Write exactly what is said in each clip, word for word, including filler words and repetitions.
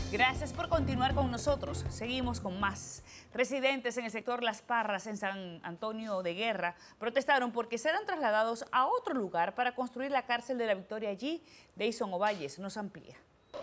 Gracias por continuar con nosotros. Seguimos con más. Residentes en el sector Las Parras, en San Antonio de Guerra, protestaron porque serán trasladados a otro lugar para construir la cárcel de la Victoria allí. Deison Ovalles nos amplía.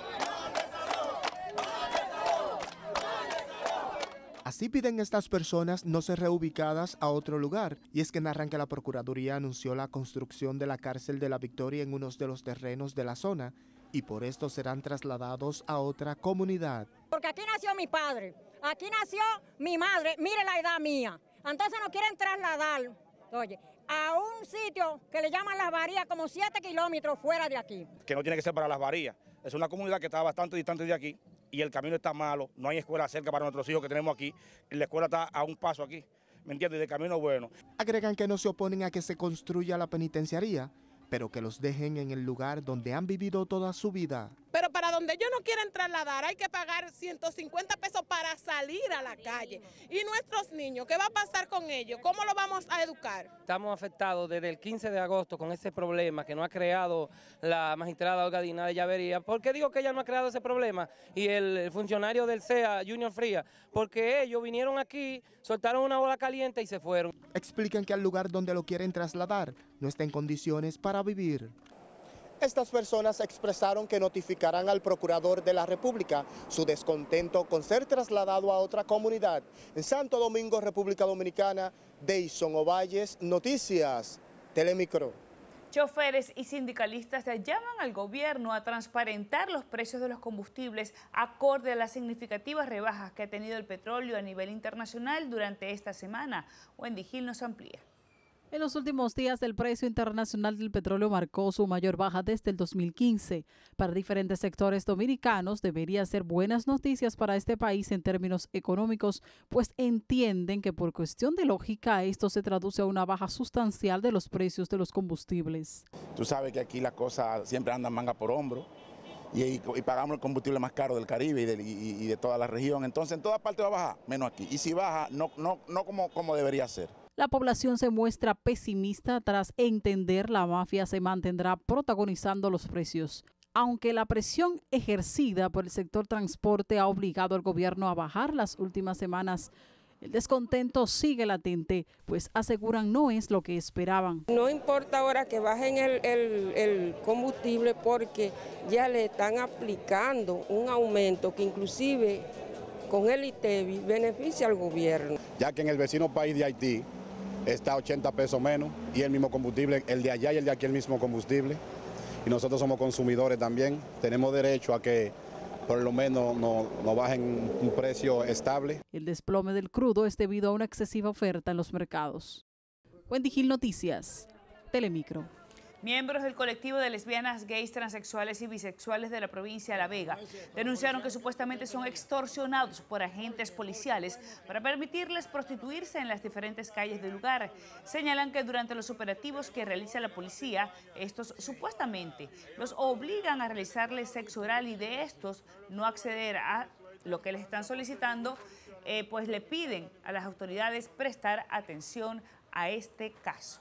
Así piden estas personas no ser reubicadas a otro lugar, y es que en arranque la Procuraduría anunció la construcción de la cárcel de la Victoria en unos de los terrenos de la zona, y por esto serán trasladados a otra comunidad. Porque aquí nació mi padre, aquí nació mi madre, mire la edad mía, entonces nos quieren trasladar, oye, a un sitio que le llaman Las Varías, como siete kilómetros fuera de aquí. Que no tiene que ser para Las Varías, es una comunidad que está bastante distante de aquí, y el camino está malo, no hay escuela cerca para nuestros hijos que tenemos aquí, la escuela está a un paso aquí, ¿me entiendes? De camino bueno. Agregan que no se oponen a que se construya la penitenciaría, pero que los dejen en el lugar donde han vivido toda su vida. Pero para donde ellos no quieren trasladar hay que pagar ciento cincuenta pesos para salir a la calle. Y nuestros niños, ¿qué va a pasar con ellos? ¿Cómo los vamos a educar? Estamos afectados desde el quince de agosto con ese problema que no ha creado la magistrada Olga Dina de Llavería. ¿Por qué digo que ella no ha creado ese problema? Y el funcionario del C E A, Junior Fría, porque ellos vinieron aquí, soltaron una bola caliente y se fueron. Explican que al lugar donde lo quieren trasladar no está en condiciones para vivir. Estas personas expresaron que notificarán al Procurador de la República su descontento con ser trasladado a otra comunidad. En Santo Domingo, República Dominicana, Deison Ovalles, Noticias, Telemicro. Choferes y sindicalistas llaman al gobierno a transparentar los precios de los combustibles acorde a las significativas rebajas que ha tenido el petróleo a nivel internacional durante esta semana. Wendy Gil nos amplía. En los últimos días, el precio internacional del petróleo marcó su mayor baja desde el dos mil quince. Para diferentes sectores dominicanos, debería ser buenas noticias para este país en términos económicos, pues entienden que por cuestión de lógica esto se traduce a una baja sustancial de los precios de los combustibles. Tú sabes que aquí las cosas siempre andan manga por hombro y, y, y pagamos el combustible más caro del Caribe y de, y, y de toda la región. Entonces, en toda parte va a bajar, menos aquí. Y si baja, no, no, no como, como debería ser. La población se muestra pesimista tras entender la mafia se mantendrá protagonizando los precios. Aunque la presión ejercida por el sector transporte ha obligado al gobierno a bajar las últimas semanas, el descontento sigue latente, pues aseguran no es lo que esperaban. No importa ahora que bajen el, el, el combustible porque ya le están aplicando un aumento que inclusive con el I T E V I beneficia al gobierno. Ya que en el vecino país de Haití está a ochenta pesos menos y el mismo combustible, el de allá y el de aquí el mismo combustible. Y nosotros somos consumidores también, tenemos derecho a que por lo menos nos no bajen un precio estable. El desplome del crudo es debido a una excesiva oferta en los mercados. Wendy Gil, Noticias, Telemicro. Miembros del colectivo de lesbianas, gays, transexuales y bisexuales de la provincia de La Vega denunciaron que supuestamente son extorsionados por agentes policiales para permitirles prostituirse en las diferentes calles del lugar. Señalan que durante los operativos que realiza la policía, estos supuestamente los obligan a realizarles sexo oral y de estos no acceder a lo que les están solicitando, eh, pues le piden a las autoridades prestar atención a este caso.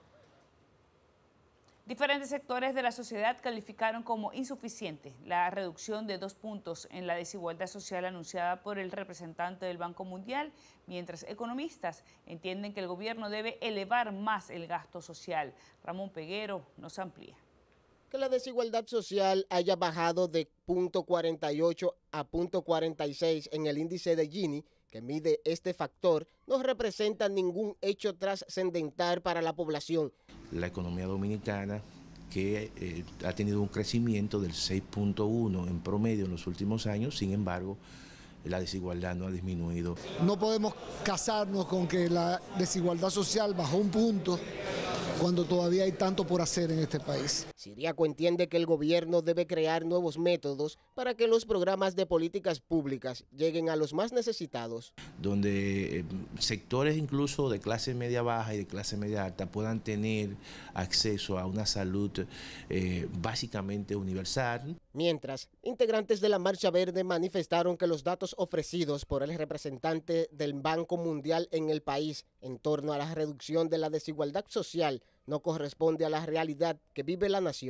Diferentes sectores de la sociedad calificaron como insuficiente la reducción de dos puntos en la desigualdad social anunciada por el representante del Banco Mundial, mientras economistas entienden que el gobierno debe elevar más el gasto social. Ramón Peguero nos amplía. Que la desigualdad social haya bajado de punto cuarenta y ocho a punto cuarenta y seis en el índice de Gini, que mide este factor, no representa ningún hecho trascendental para la población. La economía dominicana, que eh, ha tenido un crecimiento del seis punto uno en promedio en los últimos años, sin embargo, la desigualdad no ha disminuido. No podemos casarnos con que la desigualdad social bajó un punto cuando todavía hay tanto por hacer en este país. Siriaco entiende que el gobierno debe crear nuevos métodos para que los programas de políticas públicas lleguen a los más necesitados. Donde eh, sectores incluso de clase media baja y de clase media alta puedan tener acceso a una salud eh, básicamente universal. Mientras, integrantes de la Marcha Verde manifestaron que los datos ofrecidos por el representante del Banco Mundial en el país en torno a la reducción de la desigualdad social no corresponde a la realidad que vive la nación.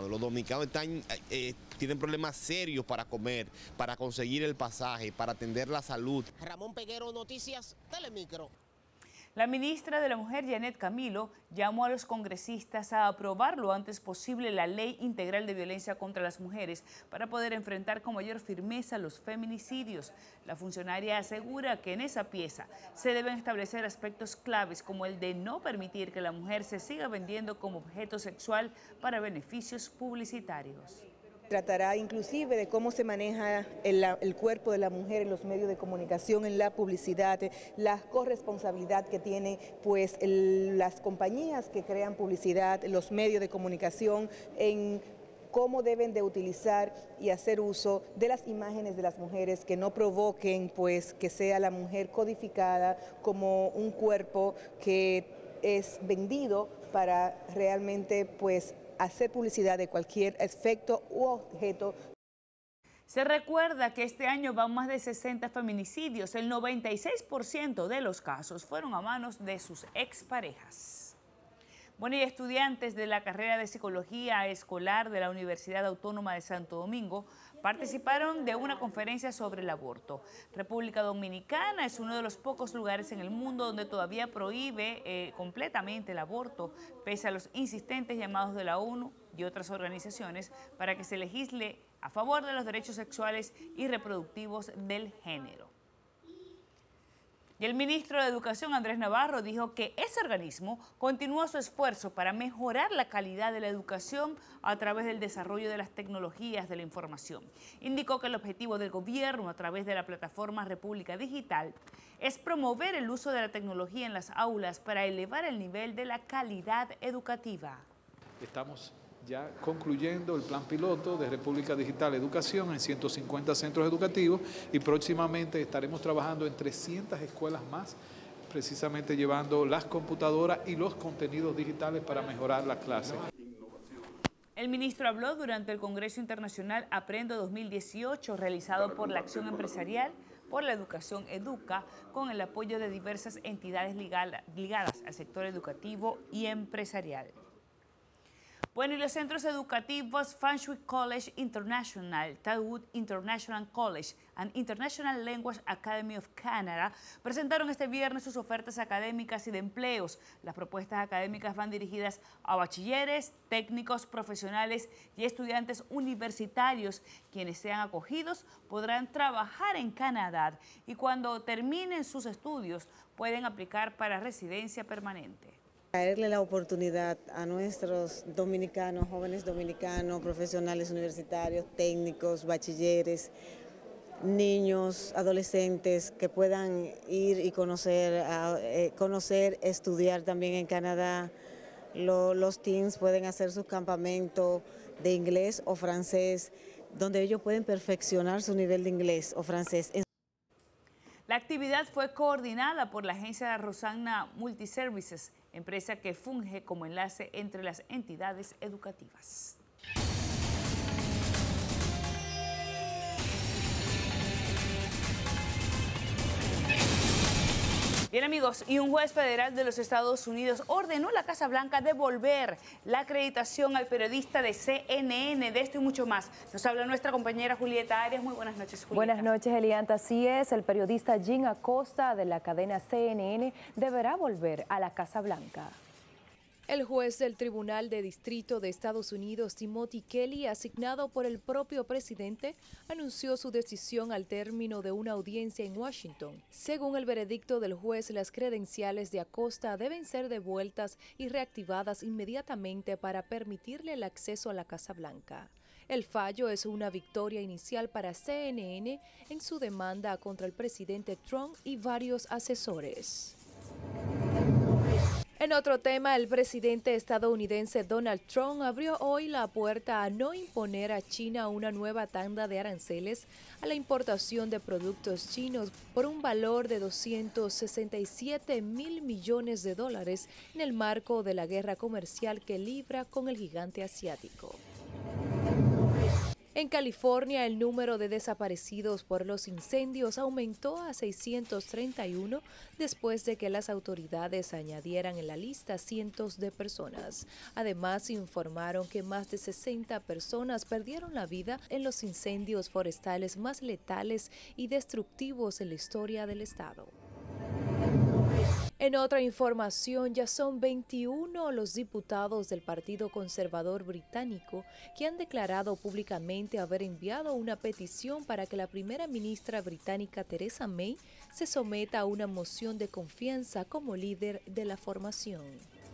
Los dominicanos están, eh, tienen problemas serios para comer, para conseguir el pasaje, para atender la salud. Ramón Peguero, Noticias Telemicro. La ministra de la Mujer, Janet Camilo, llamó a los congresistas a aprobar lo antes posible la Ley Integral de Violencia contra las Mujeres para poder enfrentar con mayor firmeza los feminicidios. La funcionaria asegura que en esa pieza se deben establecer aspectos claves como el de no permitir que la mujer se siga vendiendo como objeto sexual para beneficios publicitarios. Tratará inclusive de cómo se maneja el, el cuerpo de la mujer en los medios de comunicación, en la publicidad, la corresponsabilidad que tienen pues, el, las compañías que crean publicidad, los medios de comunicación, en cómo deben de utilizar y hacer uso de las imágenes de las mujeres que no provoquen pues, que sea la mujer codificada como un cuerpo que es vendido para realmente pues, hacer publicidad de cualquier efecto u objeto. Se recuerda que este año van más de sesenta feminicidios. El noventa y seis por ciento de los casos fueron a manos de sus exparejas. Bueno, y estudiantes de la carrera de Psicología Escolar de la Universidad Autónoma de Santo Domingo participaron de una conferencia sobre el aborto. República Dominicana es uno de los pocos lugares en el mundo donde todavía prohíbe eh, completamente el aborto, pese a los insistentes llamados de la ONU y otras organizaciones para que se legisle a favor de los derechos sexuales y reproductivos del género. Y el ministro de Educación, Andrés Navarro, dijo que ese organismo continúa su esfuerzo para mejorar la calidad de la educación a través del desarrollo de las tecnologías de la información. Indicó que el objetivo del gobierno a través de la plataforma República Digital es promover el uso de la tecnología en las aulas para elevar el nivel de la calidad educativa. Estamos ya concluyendo el plan piloto de República Digital Educación en ciento cincuenta centros educativos y próximamente estaremos trabajando en trescientas escuelas más, precisamente llevando las computadoras y los contenidos digitales para mejorar las clases. El ministro habló durante el Congreso Internacional Aprendo dos mil dieciocho, realizado por la Acción Empresarial por la Educación Educa, con el apoyo de diversas entidades ligadas al sector educativo y empresarial. Bueno, y los centros educativos Feng Shui College International, Taowood International College and International Language Academy of Canada presentaron este viernes sus ofertas académicas y de empleos. Las propuestas académicas van dirigidas a bachilleres, técnicos, profesionales y estudiantes universitarios. Quienes sean acogidos podrán trabajar en Canadá y cuando terminen sus estudios pueden aplicar para residencia permanente. Traerle la oportunidad a nuestros dominicanos, jóvenes dominicanos, profesionales universitarios, técnicos, bachilleres, niños, adolescentes que puedan ir y conocer, a, eh, conocer, estudiar también en Canadá. Lo, los teens pueden hacer sus campamentos de inglés o francés, donde ellos pueden perfeccionar su nivel de inglés o francés. La actividad fue coordinada por la agencia Rosanna Multiservices, empresa que funge como enlace entre las entidades educativas. Bien, amigos, y un juez federal de los Estados Unidos ordenó a la Casa Blanca devolver la acreditación al periodista de C N N. De esto y mucho más nos habla nuestra compañera Julieta Arias. Muy buenas noches, Julieta. Buenas noches, Elianta. Así es, el periodista Jim Acosta de la cadena C N N deberá volver a la Casa Blanca. El juez del Tribunal de Distrito de Estados Unidos, Timothy Kelly, asignado por el propio presidente, anunció su decisión al término de una audiencia en Washington. Según el veredicto del juez, las credenciales de Acosta deben ser devueltas y reactivadas inmediatamente para permitirle el acceso a la Casa Blanca. El fallo es una victoria inicial para C N N en su demanda contra el presidente Trump y varios asesores. En otro tema, el presidente estadounidense Donald Trump abrió hoy la puerta a no imponer a China una nueva tanda de aranceles a la importación de productos chinos por un valor de doscientos sesenta y siete mil millones de dólares en el marco de la guerra comercial que libra con el gigante asiático. En California, el número de desaparecidos por los incendios aumentó a seiscientos treinta y uno después de que las autoridades añadieran en la lista cientos de personas. Además, informaron que más de sesenta personas perdieron la vida en los incendios forestales más letales y destructivos en la historia del estado. En otra información, ya son veintiuno los diputados del Partido Conservador Británico que han declarado públicamente haber enviado una petición para que la primera ministra británica Theresa May se someta a una moción de confianza como líder de la formación.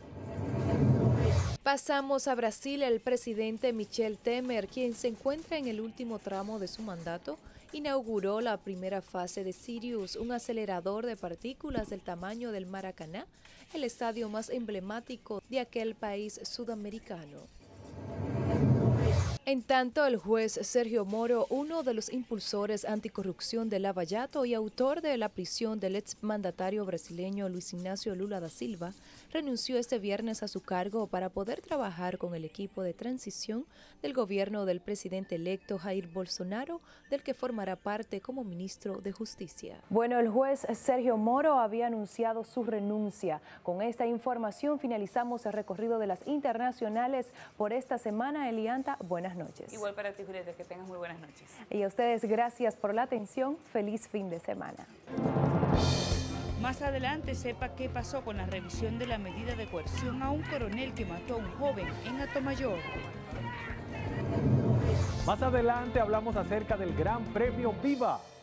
Pasamos a Brasil. El presidente Michel Temer, quien se encuentra en el último tramo de su mandato, inauguró la primera fase de Sirius, un acelerador de partículas del tamaño del Maracaná, el estadio más emblemático de aquel país sudamericano. En tanto, el juez Sergio Moro, uno de los impulsores anticorrupción de Lava Jato y autor de la prisión del exmandatario brasileño Luis Ignacio Lula da Silva, renunció este viernes a su cargo para poder trabajar con el equipo de transición del gobierno del presidente electo Jair Bolsonaro, del que formará parte como ministro de Justicia. Bueno, el juez Sergio Moro había anunciado su renuncia. Con esta información finalizamos el recorrido de las internacionales por esta semana. Elianta, buenas noches. Igual para ti, Julieta, que tengas muy buenas noches. Y a ustedes, gracias por la atención. Feliz fin de semana. Más adelante, sepa qué pasó con la revisión de la medida de coerción a un coronel que mató a un joven en Atomayor. Más adelante hablamos acerca del Gran Premio Viva.